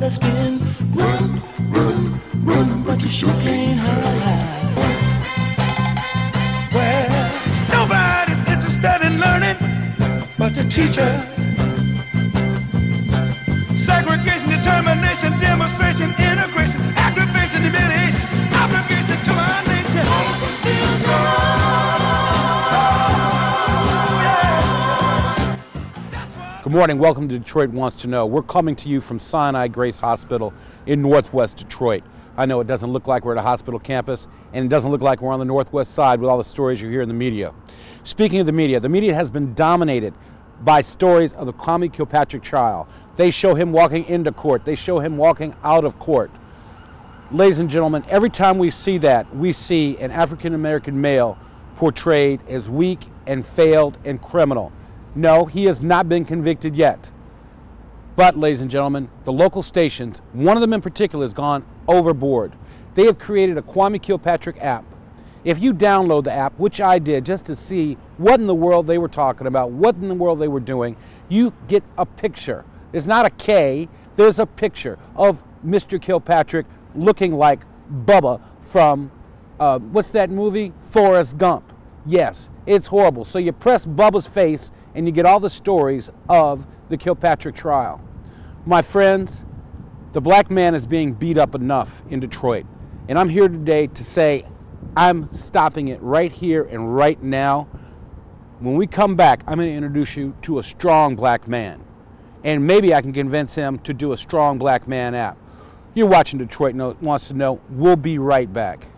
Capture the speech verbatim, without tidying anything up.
their skin. Run, run, run, but you sure can't hide. Well, nobody's interested in learning but the teacher. Segregation, determination, demonstration, integration, aggravation, humiliation, obligation to our nation. Good morning, welcome to Detroit Wants to Know. We're coming to you from Sinai Grace Hospital in Northwest Detroit. I know it doesn't look like we're at a hospital campus, and it doesn't look like we're on the Northwest side with all the stories you hear in the media. Speaking of the media, the media has been dominated by stories of the Kwame Kilpatrick trial. They show him walking into court. They show him walking out of court. Ladies and gentlemen, every time we see that, we see an African-American male portrayed as weak and failed and criminal. No, he has not been convicted yet. But, ladies and gentlemen, the local stations, one of them in particular, has gone overboard. They have created a Kwame Kilpatrick app. If you download the app, which I did just to see what in the world they were talking about, what in the world they were doing, you get a picture. It's not a K, there's a picture of Mister Kilpatrick looking like Bubba from, uh, what's that movie? Forrest Gump. Yes, it's horrible. So you press Bubba's face and you get all the stories of the Kilpatrick trial. My friends, the black man is being beat up enough in Detroit. And I'm here today to say I'm stopping it right here and right now. When we come back, I'm going to introduce you to a strong black man. And maybe I can convince him to do a strong black man app. You're watching Detroit Wants to Know. We'll be right back.